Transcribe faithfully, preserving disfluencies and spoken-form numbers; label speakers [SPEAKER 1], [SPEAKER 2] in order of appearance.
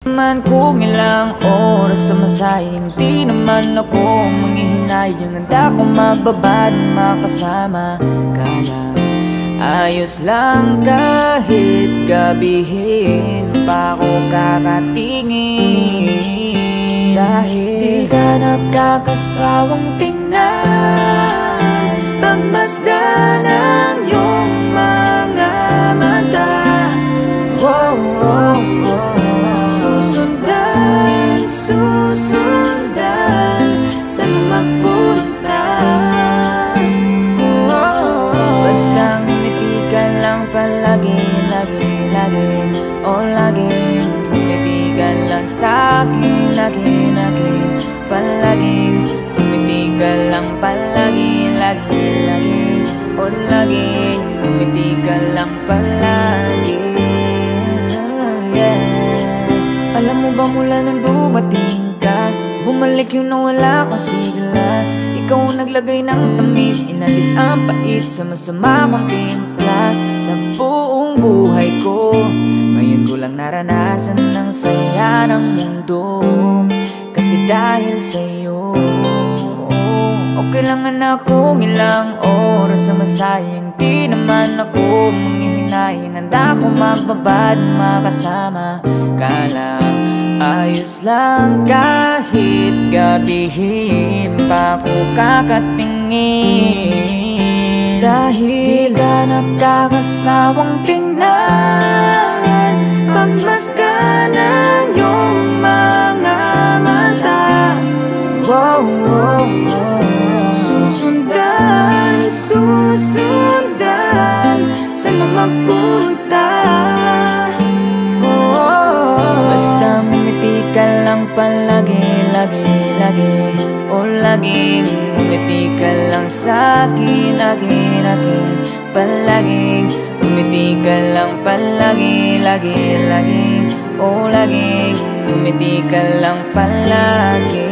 [SPEAKER 1] Man kung ilang oras sa masaya, hindi naman ako manghihinayang. Handa ko magbabad, makasama ka lang. Ayos lang kahit gabihin pa ako kakatingin. Dahil di ka nagkakasawang tingnan, pagmasdan ang iyong mga mata. Wow, wow, wow. Susundan, susundan, saan mo magpunta? Basta ngumiti ka lang palagi, lagi, lagi. O lagi, ngumiti ka lang sa'kin, lagi, lagi. Palaging ngumiti ka lang palagi, lagi, lagi. O lagi, ngumiti ka lang palagi. Yeah. Alam mo ba mula nang dumating ka, bumalik yung nawala kong sigla. Ikaw ang naglagay ng tamis, inalis ang pait sa masama kong timpla. Sa buong buhay ko, ngayon ko lang naranasan ng saya ng mundo. Kasi dahil sa'yo, okay lang anak kung ilang oras sa masaya. Hindi naman ako manghihinayang, handa ko magbabad, makasama ka lang. Ayos lang kahit gabihin pa ako kakatingin. Dahil di ka nagkakasawang tingnan, pagmasdan ang iyong mga mata. Wow, wow, wow. Susundan, susundan, saan mo magpunta? Basta ngumiti ka lang palagi, lagi, lagi. O laging ngumiti ka lang sa'kin, akin, akin. Palaging ngumiti ka lang palagi, lagi, lagi. O laging ngumiti ka lang palagi.